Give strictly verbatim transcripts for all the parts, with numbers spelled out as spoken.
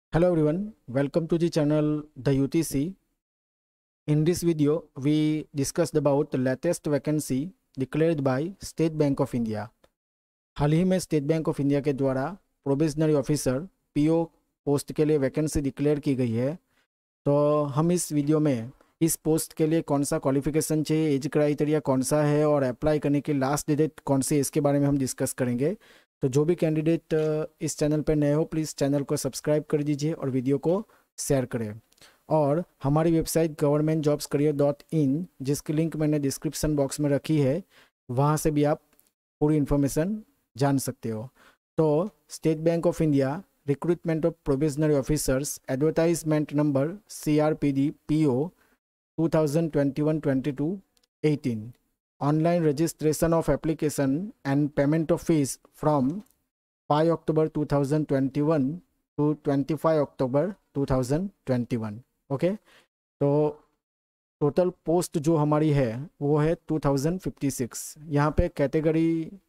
Hello everyone, welcome to the channel The U T C. In this video, we discussed about the latest vacancy declared by State Bank of India. हाल ही में state Bank of India के द्वारा probationary officer PO post के लिए vacancy declare की गई है। तो हम इस वीडियो में इस पोस्ट के लिए कौन सा क्वालिफिकेशन चाहिए, एज क्राइटेरिया कौन सा है और अप्लाई करने की लास्ट डेट कौन सी है, इसके बारे में हम डिस्कस करेंगे। तो जो भी कैंडिडेट इस चैनल पर नए हो प्लीज़ चैनल को सब्सक्राइब कर दीजिए और वीडियो को शेयर करें। और हमारी website government jobs career dot in, जिसकी लिंक मैंने डिस्क्रिप्शन बॉक्स में रखी है, वहाँ से भी आप पूरी इन्फॉर्मेशन जान सकते हो। तो State Bank of India recruitment of probationary officers advertisement number C R P D P O two thousand twenty one twenty two eighteen, online registration of application and payment of fees from five October two thousand twenty-one to twenty-five October two thousand twenty-one। Okay, तो total post जो हमारी है वो है to thousand fifty six. यहाँ पे category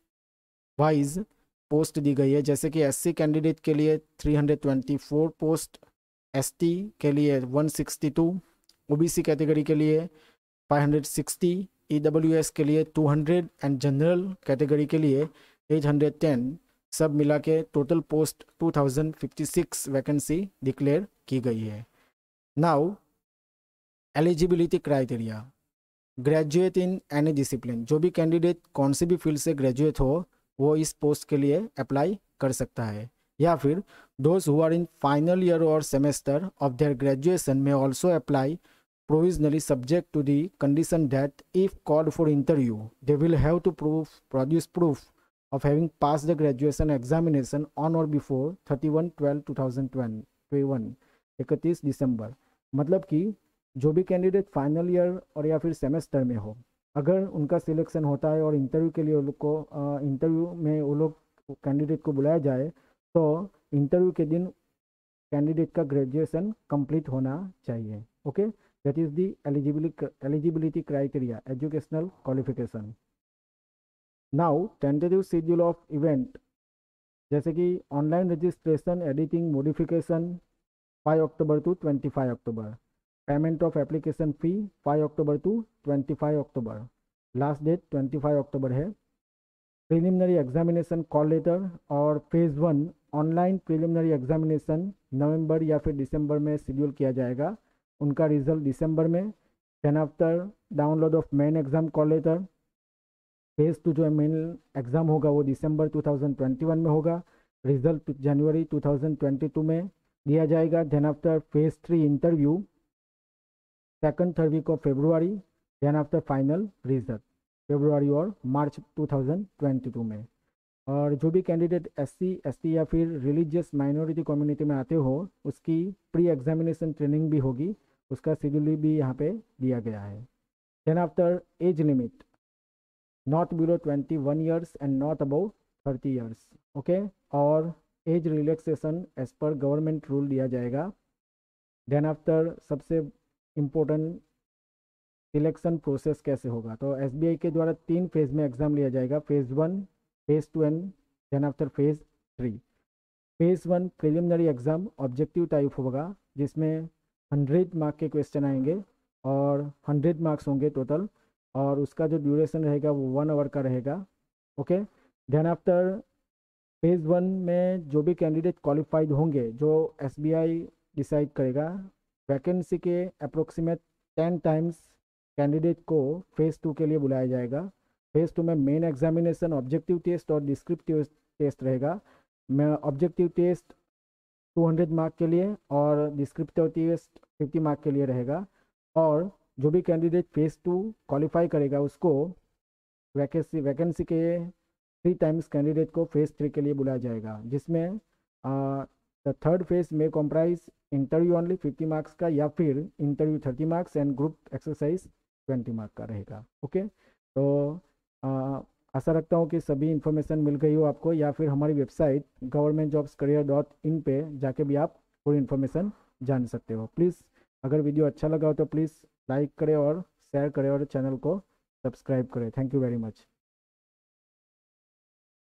wise post दी गई है, जैसे कि एससी कैंडिडेट के लिए three hundred twenty four post, ST के लिए one sixty two, OBC category के लिए फाइव हंड्रेड सिक्सटी, ईडब्ल्यूएस के लिए two hundred and general category के लिए एट हंड्रेड टेन, सब मिला के total post two thousand fifty six vacancy declare की गई है। Now eligibility criteria, graduate in any discipline, जो भी कैंडिडेट कौन सी भी फील्ड से ग्रेजुएट हो वो इस पोस्ट के लिए अप्लाई कर सकता है, या फिर those who are in final year और सेमेस्टर ऑफ देयर ग्रेजुएशन में also apply provisionally subject to the condition that if called for interview they will have to prove produce proof of having passed the graduation examination on or before thirty-one twelve two thousand twenty-one, इकतीस दिसंबर। मतलब कि जो भी candidate final year और या फिर semester में हो, अगर उनका सिलेक्शन होता है और इंटरव्यू के लिए वो लोग को इंटरव्यू में वो लोग कैंडिडेट को बुलाया जाए, तो इंटरव्यू के दिन कैंडिडेट का ग्रेजुएशन कंप्लीट होना चाहिए। Okay, that is the eligibility eligibility criteria, educational qualification. Now tentative schedule of event, जैसे कि online registration, editing, modification five October to twenty five October, payment of application fee five October to twenty five October, last date twenty five October है। Preliminary examination call letter और phase one online preliminary examination November या फिर दिसंबर में schedule किया जाएगा, उनका result दिसंबर में। Then after download of main exam call letter, phase two जो मेन एग्ज़ाम होगा वो December two thousand twenty one में होगा, result January two thousand twenty two में दिया जाएगा। Then after phase three interview second third week of February, then after final result February और March two thousand twenty two में। और जो भी कैंडिडेट एससी एसटी या फिर रिलीजियस माइनॉरिटी कम्युनिटी में आते हो उसकी प्री एग्जामिनेशन ट्रेनिंग भी होगी, उसका शेड्यूल भी यहाँ पे दिया गया है। Then after age limit not below twenty one years and not above thirty years. Okay, और एज रिलैक्सेशन एज पर गवर्नमेंट रूल दिया जाएगा। देन आफ्टर सबसे इम्पोर्टेंट सिलेक्शन प्रोसेस कैसे होगा, तो एसबीआई के द्वारा तीन फेज़ में एग्ज़ाम लिया जाएगा, phase one, phase two and then after phase three. Phase one preliminary exam objective type होगा, जिसमें हंड्रेड मार्क के क्वेश्चन आएंगे और हंड्रेड मार्क्स होंगे टोटल, और उसका जो ड्यूरेशन रहेगा वो वन आवर का रहेगा। Okay, then after phase one में जो भी कैंडिडेट क्वालिफाइड होंगे, जो एसबीआई डिसाइड करेगा, वैकेंसी के अप्रोक्सीमेट टेन टाइम्स कैंडिडेट को फेज़ टू के लिए बुलाया जाएगा। फेज़ टू में मेन एग्जामिनेशन, ऑब्जेक्टिव टेस्ट और डिस्क्रिप्टिव टेस्ट रहेगा। मैं objective test two hundred mark के लिए और डिस्क्रिप्टिव टेस्ट फिफ्टी मार्क के लिए रहेगा। और जो भी कैंडिडेट फेज़ टू क्वालिफाई करेगा उसको वैकेंसी वैकेंसी के थ्री टाइम्स कैंडिडेट को फेज़ थ्री के लिए बुलाया जाएगा, जिसमें द थर्ड फेज़ में comprise interview only fifty marks का, या फिर interview thirty marks and group exercise twenty mark का रहेगा। ओके, तो आ, आशा रखता हूँ कि सभी इन्फॉर्मेशन मिल गई हो आपको, या फिर हमारी website government jobs career dot in पे जाके भी आप पूरी इन्फॉर्मेशन जान सकते हो। प्लीज़ अगर वीडियो अच्छा लगा हो तो प्लीज़ लाइक करें और शेयर करें और चैनल को सब्सक्राइब करें। Thank you very much.